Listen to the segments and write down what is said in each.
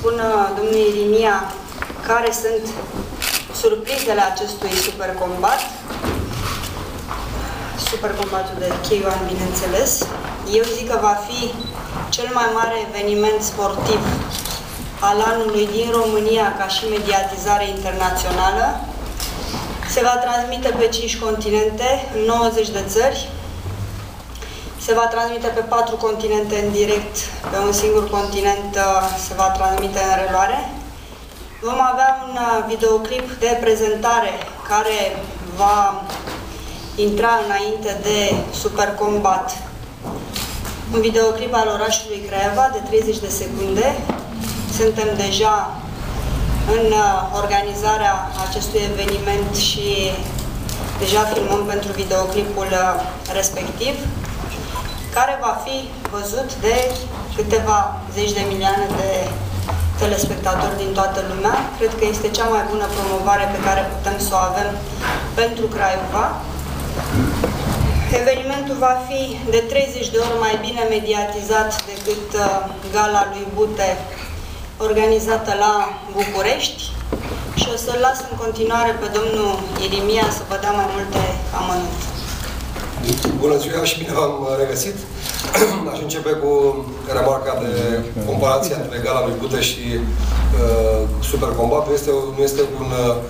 spună domnul Irimia care sunt surprizele acestui Supercombatul de K1, bineînțeles. Eu zic că va fi cel mai mare eveniment sportiv al anului din România ca și mediatizare internațională. Se va transmite pe 5 continente, în 90 de țări. Se va transmite pe 4 continente în direct, pe un singur continent se va transmite în reluare. Vom avea un videoclip de prezentare care va intra înainte de Supercombat. Un videoclip al orașului Craiova de 30 de secunde. Suntem deja în organizarea acestui eveniment și deja filmăm pentru videoclipul respectiv, care va fi văzut de câteva zeci de milioane de telespectatori din toată lumea. Cred că este cea mai bună promovare pe care putem să o avem pentru Craiova. Evenimentul va fi de 30 de ori mai bine mediatizat decât gala lui Bute organizată la București și o să-l las în continuare pe domnul Irimia să vă dea mai multe amănunte. Bună ziua și bine v-am regăsit. Aș începe cu remarca de comparație între gala lui Bute și Supercombat. Nu este un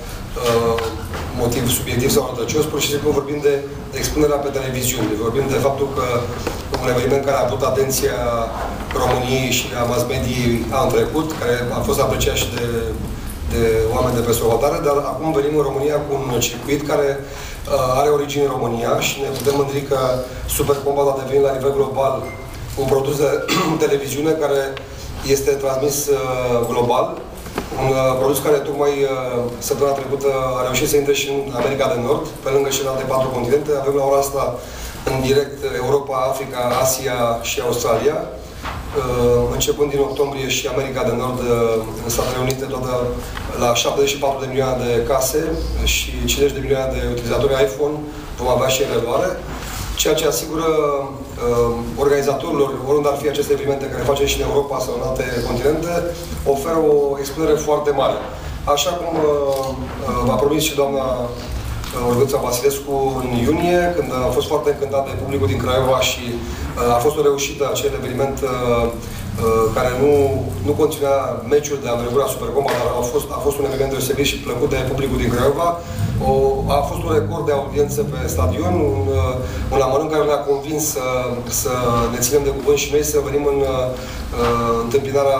motiv subiectiv sau rătăcios, pur și simplu vorbim de expunerea pe televiziune. Vorbim de faptul că un eveniment care a avut atenția României și a mass mediei anul trecut, care a fost apreciat și de oameni de pe hotare, dar acum venim în România cu un circuit care are origine în România și ne putem mândri că Supercombat a devenit la nivel global un produs de televiziune care este transmis global. Un produs care tocmai săptămâna trecută a reușit să intre și în America de Nord, pe lângă celelalte 4 continente. Avem la ora asta în direct Europa, Africa, Asia și Australia. Începând din octombrie și America de Nord în Statele Unite, toată la 74 de milioane de case și 50 de milioane de utilizatori iPhone vom avea și în reluare, ceea ce asigură organizatorilor, oriunde ar fi aceste evenimente care facem și în Europa sau în alte continente, oferă o expunere foarte mare. Așa cum v-a promis și doamna Olguța Vasilescu în iunie, când a fost foarte încântat de publicul din Craiova și a fost o reușită acel eveniment care nu conținea meciuri de anvergura Supercombat, dar a fost un eveniment deosebit și plăcut de publicul din Craiova. A fost un record de audiență pe stadion, un amănunt care ne-a convins să ne ținem de cuvânt și noi să venim în întâmpinarea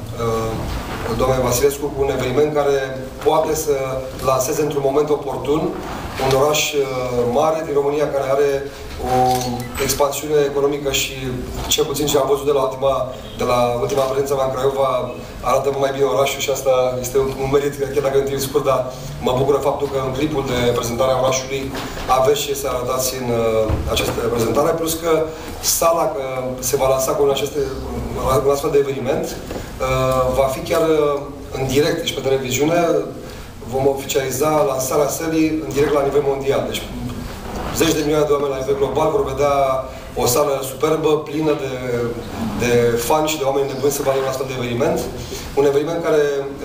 doamnei Vasilescu cu un eveniment care poate să lanseze într-un moment oportun un oraș mare din România care are o expansiune economică și cel puțin ce am văzut de la ultima prezență mea în Craiova arată mai bine orașul și asta este un merit, chiar dacă în timp scurt, dar mă bucură faptul că în clipul de prezentare a orașului aveți ce să arătați în această prezentare, plus că sala că se va lansa cu un astfel de eveniment va fi chiar în direct, deci pe televiziune. Vom oficializa lansarea sălii în direct la nivel mondial. Deci zeci de milioane de oameni la nivel global vor vedea o sală superbă, plină de fani și de oameni nebuni să vadă un astfel de eveniment. Un eveniment care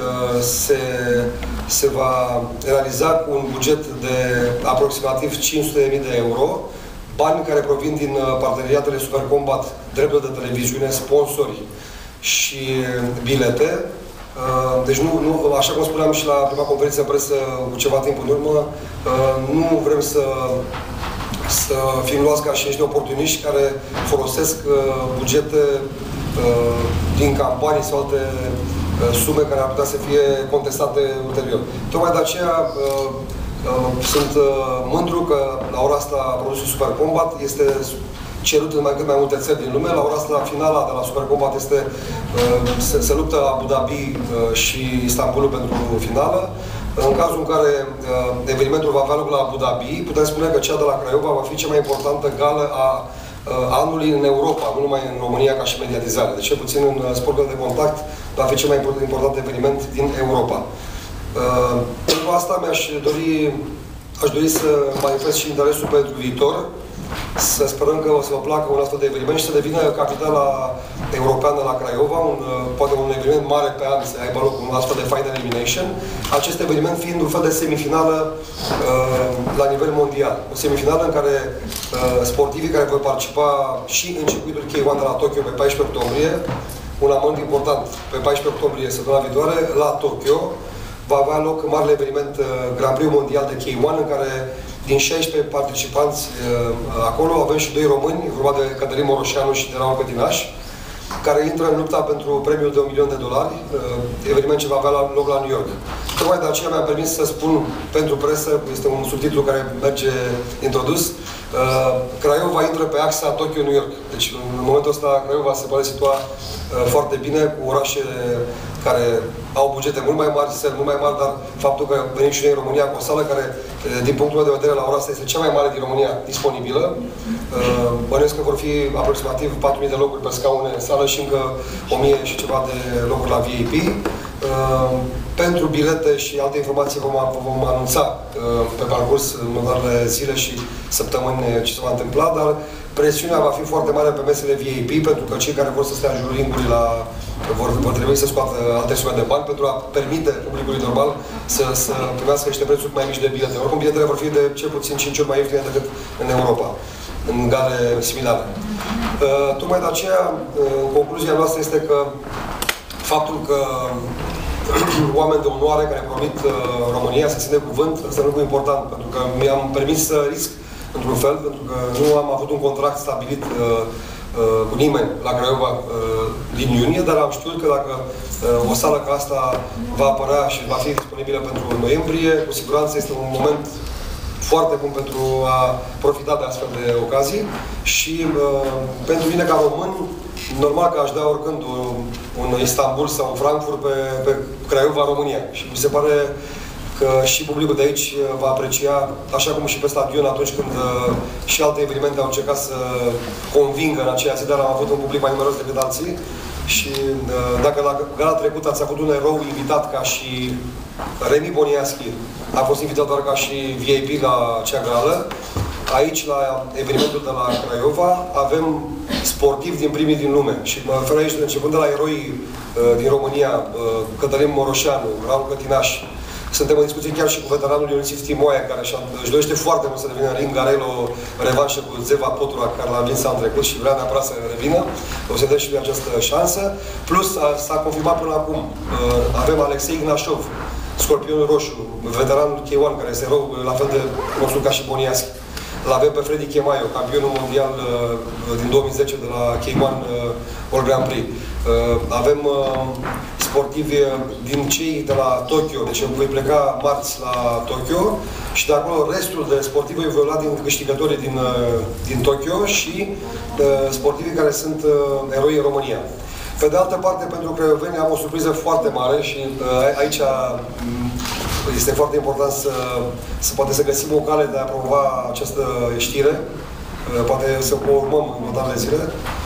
se va realiza cu un buget de aproximativ 500.000 de euro, bani care provin din parteneriatele Supercombat, drepturi de televiziune, sponsori și bilete. Deci așa cum spuneam și la prima conferință de presă cu ceva timp în urmă, nu vrem să fim luați ca și niște oportuniști care folosesc bugete din campanii sau alte sume care ar putea să fie contestate ulterior. Tocmai de aceea sunt mândru că la ora asta produsul Supercombat este cerut în cât mai multe țări din lume. La ora asta, finala de la Supercombat se luptă Abu Dhabi și Istanbulul pentru finală. În cazul în care evenimentul va avea loc la Abu Dhabi, putem spune că cea de la Craiova va fi cea mai importantă gală a anului în Europa, nu numai în România ca și mediatizare. Deci, cel puțin în sportul de contact, va fi cel mai important eveniment din Europa. Pentru asta aș dori să manifest și interesul pentru viitor. Să sperăm că o să vă placă un astfel de eveniment și să devină capitala europeană la Craiova, poate un eveniment mare pe an, să aibă loc un astfel de Final Elimination. Acest eveniment fiind un fel de semifinală la nivel mondial. O semifinală în care sportivii care vor participa și în circuitul K1 de la Tokyo pe 14 octombrie, un amănunt important, pe 14 octombrie, săptămâna viitoare, la Tokyo, va avea loc marele eveniment Grand Prix Mondial de K1, în care din 16 participanți acolo avem și 2 români, vorba de Cătălin Moroșanu și de Raul Cătinaș, care intră în lupta pentru premiul de $1.000.000, eveniment ce va avea loc la New York. Tocmai de aceea mi-am permis să spun pentru presă, este un subtitlu care merge introdus, Craiova intră pe axa Tokyo-New York. Deci în momentul ăsta Craiova se poate situa foarte bine cu orașe care au bugete mult mai mari, săli mult mai mari, dar faptul că venim și noi în România cu o sală care, din punctul meu de vedere, la ora asta este cea mai mare din România disponibilă. Bănuiesc că vor fi aproximativ 4.000 de locuri pe scaune în sală și încă 1.000 și ceva de locuri la VIP. Pentru bilete și alte informații vom anunța pe parcurs în următoarele zile și săptămâni ce se va întâmpla, dar presiunea va fi foarte mare pe mesele VIP, pentru că cei care vor să stea în jurul ringului vor trebui să scoată alte sume de bani pentru a permite publicului normal să primească niște prețuri mai mici de bilete. Oricum, biletele vor fi de cel puțin 5 ori mai ieftine decât în Europa, în gare similare. Tocmai de aceea, concluzia noastră este că faptul că oameni de onoare care promit România să ține cuvânt, asta e un lucru important, pentru că mi-am permis să risc într-un fel, pentru că nu am avut un contract stabilit cu nimeni la Craiova din iunie, dar am știut că dacă o sală ca asta va apărea și va fi disponibilă pentru noiembrie, cu siguranță este un moment foarte bun pentru a profita de astfel de ocazii și pentru mine ca român, normal că aș da oricând un Istanbul sau un Frankfurt pe Craiova, România. Și mi se pare că și publicul de aici va aprecia, așa cum și pe stadion atunci când și alte evenimente au încercat să convingă în aceea zi, dar am avut un public mai numeros decât alții. Și dacă la gala trecută ați avut un erou invitat ca și Remi Boniaschi, a fost invitat doar ca și VIP la acea gală, aici, la evenimentul de la Craiova, avem sportivi din primii din lume. Și mă refer aici, începând de la eroi din România, Cătălin Moroșanu, Raul Cătinaș. Suntem în discuție chiar și cu veteranul Ionisif Timoaia, care își dorește foarte mult să revină în ring. Are o revanșă cu Zeva Potura, care l-a vins anul trecut și vrea neapărat să revină. O să dăm și lui această șansă. Plus, s-a confirmat până acum. Avem Alexei Ignașov, Scorpionul Roșu, veteranul K1, care este erou la fel de nostru ca și Boniaschi. L-avem pe Freddy Chemaio, campionul mondial din 2010 de la K1 World Grand Prix. Avem sportivi din cei de la Tokyo, deci voi pleca marți la Tokyo și de acolo restul de sportivi voi lua din câștigătorii din Tokyo și sportivii care sunt eroi în România. Pe de altă parte, pentru craioveni am o surpriză foarte mare și aici este foarte important să poate să găsim o cale de a promova această știre. Poate să o urmăm în următoarele zile.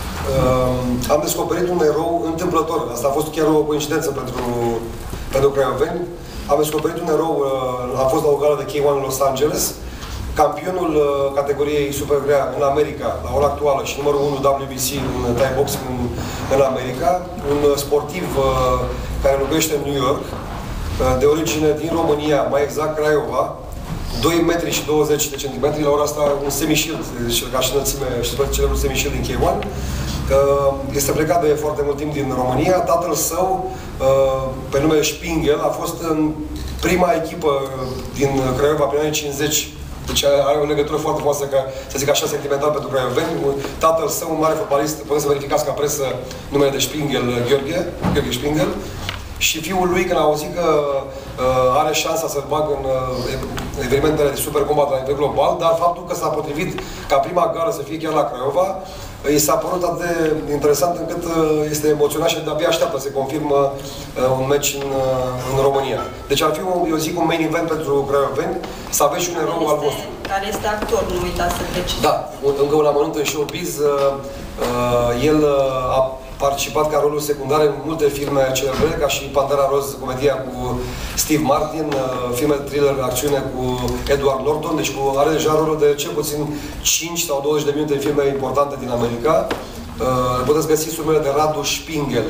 Am descoperit un erou întâmplător. Asta a fost chiar o coincidență pentru craioveni. Am descoperit un erou, am fost la o gală de K1 în Los Angeles, campionul categoriei super grea în America, la ora actuală, și numărul 1 WBC în Thai boxing în America, un sportiv care locuiește în New York, de origine din România, mai exact Craiova, 2,20 m, la ora asta un semi-shield, deci ca și înălțime, și celebrul semi-shield din K1. Este plecat de foarte mult timp din România. Tatăl său, pe nume Spingel, a fost în prima echipă din Craiova prin anii 50. Deci are o legătură foarte frumoasă, să zic așa, sentimental pentru craioveni. Tatăl său, un mare fotbalist, puteți să verificați ca presă numele de Spingel, Gheorghe Spingel. Și fiul lui, când a auzit că are șansa să-l bag în evenimentele de super combat la nivel global, dar faptul că s-a potrivit ca prima gară să fie chiar la Craiova, i s-a părut atât de interesant încât este emoționat și de-abia așteaptă să confirmă un meci în România. Deci ar fi, eu zic, un main event pentru craioveni, să aveți și un erou al vostru. Care este actor, nu uitați să treci. Da, încă un amănunt în showbiz. El participat ca roluri secundare în multe filme celebre, ca și Pantera Roz, comedia cu Steve Martin, filme de thriller, acțiune cu Edward Norton, deci are deja rolul de cel puțin 5 sau 20 de minute în filme importante din America. Puteți găsi surmele de Radu Spingel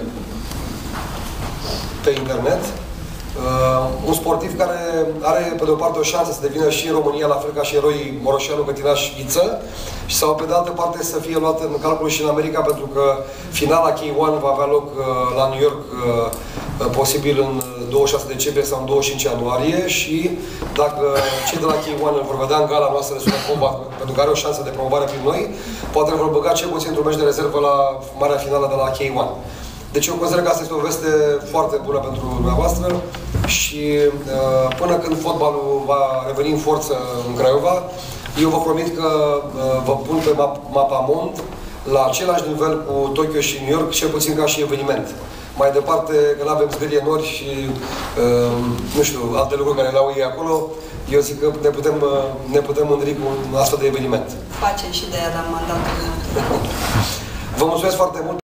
pe internet. Un sportiv care are, pe de o parte, o șansă să devină și în România, la fel ca și eroii Moroșanu, Cătinaș, Ghiță, sau, pe de altă parte, să fie luat în calcul și în America, pentru că finala K1 va avea loc la New York, posibil în 26 decembrie sau în 25 ianuarie, și dacă cei de la K1 îl vor vedea în gala noastră de Super Combat, pentru că are o șansă de promovare prin noi, poate îl vor băga cel puțin într-un meci de rezervă la marea finală de la K1. Deci eu consider că asta este o veste foarte bună pentru dumneavoastră și până când fotbalul va reveni în forță în Craiova, eu vă promit că vă pun pe mapamond la același nivel cu Tokyo și New York, cel puțin ca și eveniment. Mai departe, că nu avem zgârie nori și, nu știu, alte lucruri care le au ei acolo, eu zic că ne putem mândri cu un astfel de eveniment. Facem și de aia la mandatul. Vă mulțumesc foarte mult!